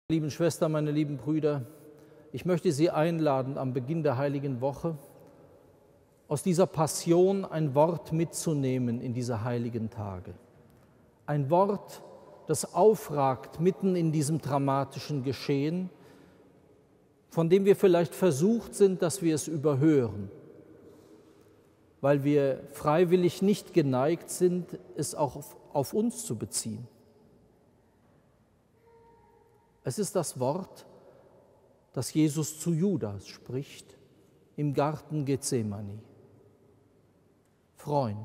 Lieben Schwestern, meine lieben Brüder, ich möchte Sie einladen, am Beginn der Heiligen Woche aus dieser Passion ein Wort mitzunehmen in diese heiligen Tage. Ein Wort, das aufragt mitten in diesem dramatischen Geschehen, von dem wir vielleicht versucht sind, dass wir es überhören, weil wir freiwillig nicht geneigt sind, es auch auf uns zu beziehen. Es ist das Wort, das Jesus zu Judas spricht im Garten Gethsemane. Freund,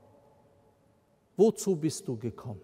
wozu bist du gekommen?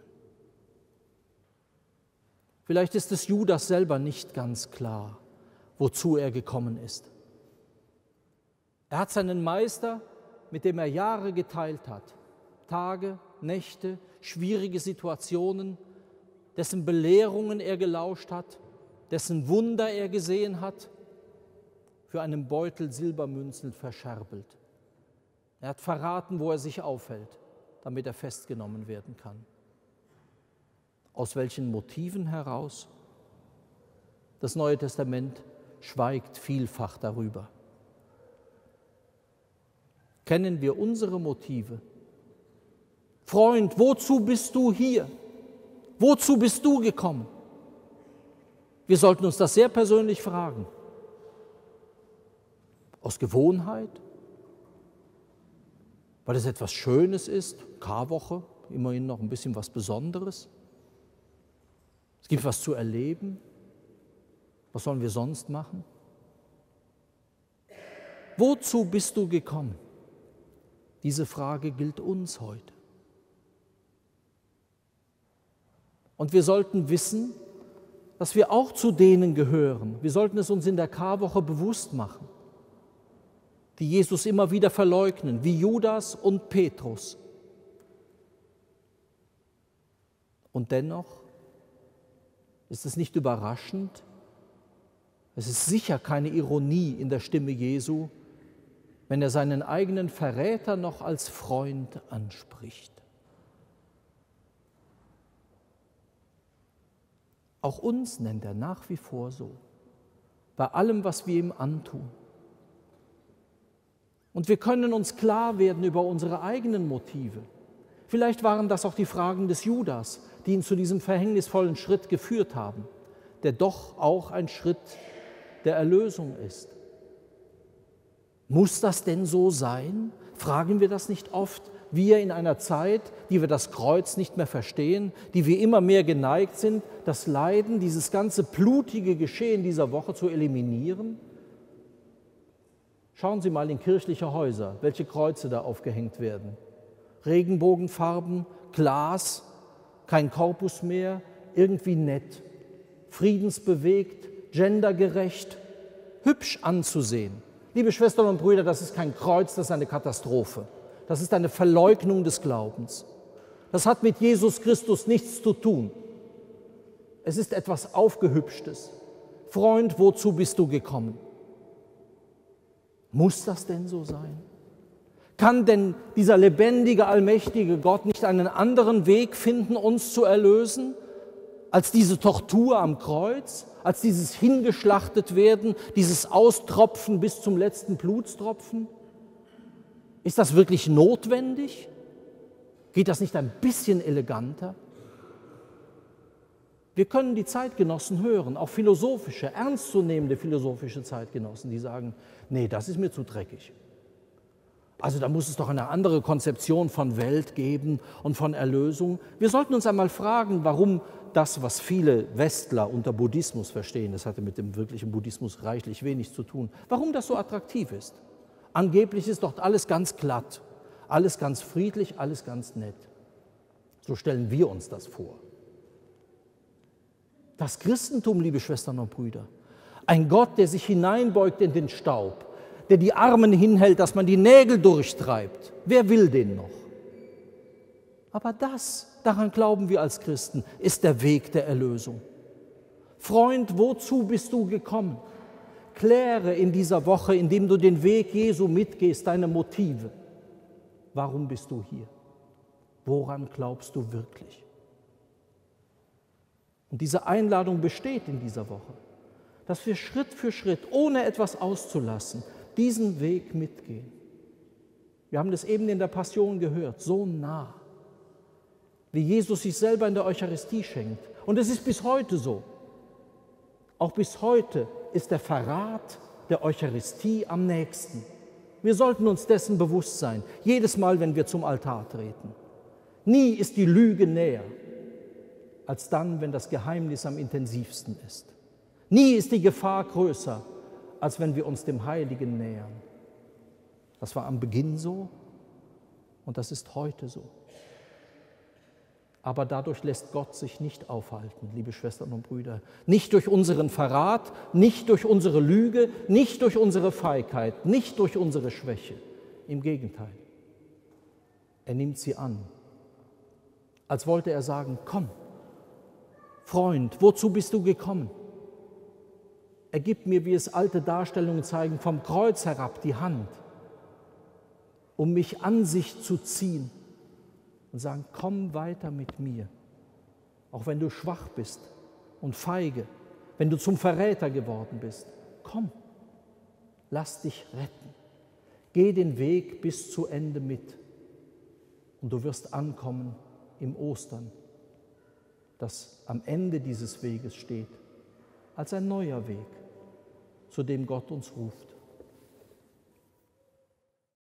Vielleicht ist es Judas selber nicht ganz klar, wozu er gekommen ist. Er hat seinen Meister, mit dem er Jahre geteilt hat, Tage, Nächte, schwierige Situationen, dessen Belehrungen er gelauscht hat, dessen Wunder er gesehen hat, für einen Beutel Silbermünzen verscherbelt. Er hat verraten, wo er sich aufhält, damit er festgenommen werden kann. Aus welchen Motiven heraus? Das Neue Testament schweigt vielfach darüber. Kennen wir unsere Motive? Freund, wozu bist du hier? Wozu bist du gekommen? Wir sollten uns das sehr persönlich fragen. Aus Gewohnheit? Weil es etwas Schönes ist, Karwoche, immerhin noch ein bisschen was Besonderes. Es gibt was zu erleben. Was sollen wir sonst machen? Wozu bist du gekommen? Diese Frage gilt uns heute. Und wir sollten wissen, dass wir auch zu denen gehören. Wir sollten es uns in der Karwoche bewusst machen, die Jesus immer wieder verleugnen, wie Judas und Petrus. Und dennoch ist es nicht überraschend, es ist sicher keine Ironie in der Stimme Jesu, wenn er seinen eigenen Verräter noch als Freund anspricht. Auch uns nennt er nach wie vor so, bei allem, was wir ihm antun. Und wir können uns klar werden über unsere eigenen Motive. Vielleicht waren das auch die Fragen des Judas, die ihn zu diesem verhängnisvollen Schritt geführt haben, der doch auch ein Schritt der Erlösung ist. Muss das denn so sein? Fragen wir das nicht oft? Wir in einer Zeit, die wir das Kreuz nicht mehr verstehen, die wir immer mehr geneigt sind, das Leiden, dieses ganze blutige Geschehen dieser Woche zu eliminieren? Schauen Sie mal in kirchliche Häuser, welche Kreuze da aufgehängt werden. Regenbogenfarben, Glas, kein Korpus mehr, irgendwie nett, friedensbewegt, gendergerecht, hübsch anzusehen. Liebe Schwestern und Brüder, das ist kein Kreuz, das ist eine Katastrophe. Das ist eine Verleugnung des Glaubens. Das hat mit Jesus Christus nichts zu tun. Es ist etwas Aufgehübschtes. Freund, wozu bist du gekommen? Muss das denn so sein? Kann denn dieser lebendige, allmächtige Gott nicht einen anderen Weg finden, uns zu erlösen, als diese Tortur am Kreuz, als dieses hingeschlachtet werden, dieses Austropfen bis zum letzten Blutstropfen? Ist das wirklich notwendig? Geht das nicht ein bisschen eleganter? Wir können die Zeitgenossen hören, auch philosophische, ernstzunehmende philosophische Zeitgenossen, die sagen, nee, das ist mir zu dreckig. Also da muss es doch eine andere Konzeption von Welt geben und von Erlösung. Wir sollten uns einmal fragen, warum das, was viele Westler unter Buddhismus verstehen, das hatte mit dem wirklichen Buddhismus reichlich wenig zu tun, warum das so attraktiv ist. Angeblich ist dort alles ganz glatt, alles ganz friedlich, alles ganz nett. So stellen wir uns das vor. Das Christentum, liebe Schwestern und Brüder, ein Gott, der sich hineinbeugt in den Staub, der die Armen hinhält, dass man die Nägel durchtreibt. Wer will den noch? Aber das, daran glauben wir als Christen, ist der Weg der Erlösung. Freund, wozu bist du gekommen? Kläre in dieser Woche, indem du den Weg Jesu mitgehst, deine Motive. Warum bist du hier? Woran glaubst du wirklich? Und diese Einladung besteht in dieser Woche, dass wir Schritt für Schritt, ohne etwas auszulassen, diesen Weg mitgehen. Wir haben das eben in der Passion gehört, so nah, wie Jesus sich selber in der Eucharistie schenkt. Und es ist bis heute so. Auch bis heute ist der Verrat der Eucharistie am nächsten. Wir sollten uns dessen bewusst sein, jedes Mal, wenn wir zum Altar treten. Nie ist die Lüge näher, als dann, wenn das Geheimnis am intensivsten ist. Nie ist die Gefahr größer, als wenn wir uns dem Heiligen nähern. Das war am Beginn so und das ist heute so. Aber dadurch lässt Gott sich nicht aufhalten, liebe Schwestern und Brüder. Nicht durch unseren Verrat, nicht durch unsere Lüge, nicht durch unsere Feigheit, nicht durch unsere Schwäche. Im Gegenteil, er nimmt sie an, als wollte er sagen, komm, Freund, wozu bist du gekommen? Er gibt mir, wie es alte Darstellungen zeigen, vom Kreuz herab die Hand, um mich an sich zu ziehen und sagen, komm weiter mit mir, auch wenn du schwach bist und feige, wenn du zum Verräter geworden bist. Komm, lass dich retten. Geh den Weg bis zu Ende mit und du wirst ankommen im Ostern, das am Ende dieses Weges steht, als ein neuer Weg, zu dem Gott uns ruft.